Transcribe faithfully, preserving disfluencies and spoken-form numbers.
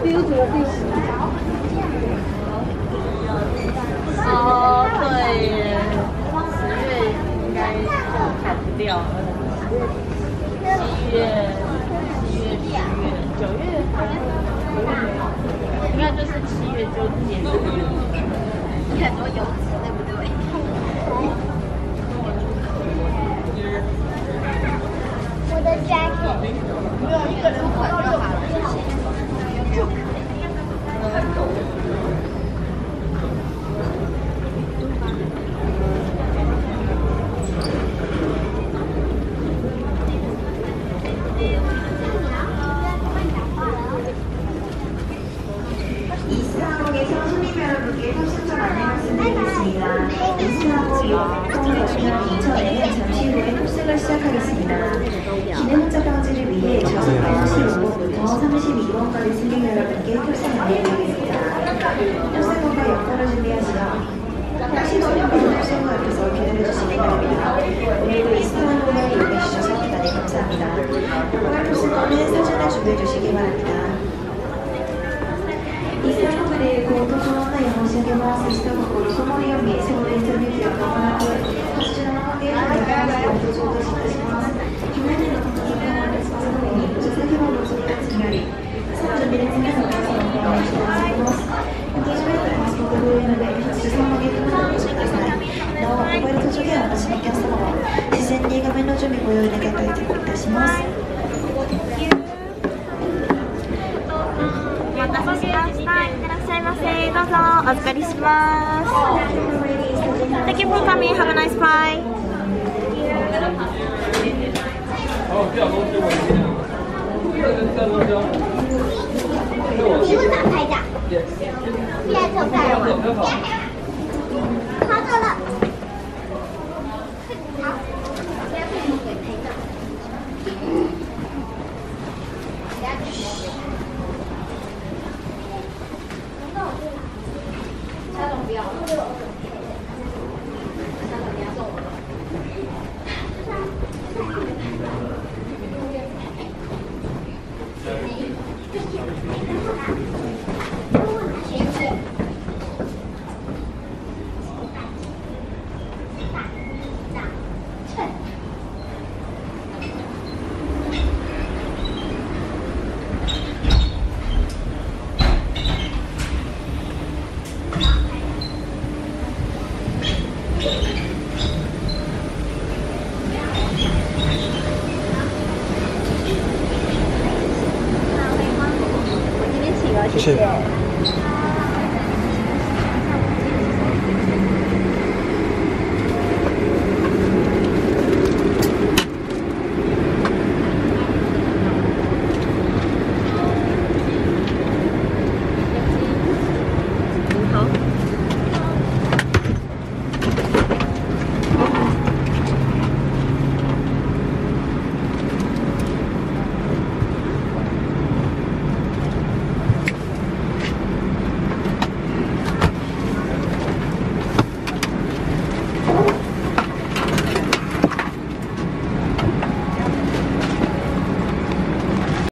哦，对耶，十月应该就砍不掉了。七月、七月、八月、九月，应该就是七月就结束了。 很多油脂，对不对？我的 jacket， 没有一个人管就好了，谢谢。 이스항공에서 손님 여러분께 탑승점 안내 말씀드리겠습니다. 이스항공이 서울역이나 인천에는 잠시 후에 탑승을 시작하겠습니다. 기내 혼잡 방지를 위해 좌석 다섯 시 오 분부터 삼십이 번까지 승객 여러분께 탑승 안내드리겠습니다. 탑승권과 여권을 준비하시어 택시 손님께서 탑승 후 앞에서 기다려주시기 바랍니다. 오늘도 이스항공을 이용해주셔서 대단히 감사합니다. 여권 탑승권은 사진을 준비해주시기 바랍니다. イスラム部でご搭乗案内を申し上げます。下心そのようにソウルインタビュー機を行ってこちらの関係者に関してご搭乗といたします。去年の時にはレスポンスのみご座席番号をお立ちになりその準備列目のお客様をお願いしています。ご搭乗へのパスポートご用意ので資産のゲートまでお越しください。なおモバイル搭乗でお越しのお客様は事前に画面の準備ご用意願いたいといたします。 お待たせしました。いってらっしゃいませ。どうぞお預かりします。Thank you for coming. Have a nice flight. 题目打开一下。现在就在了。好走了。好。不要被你给赔了。他总不要了，他总不要送我了。 谢谢。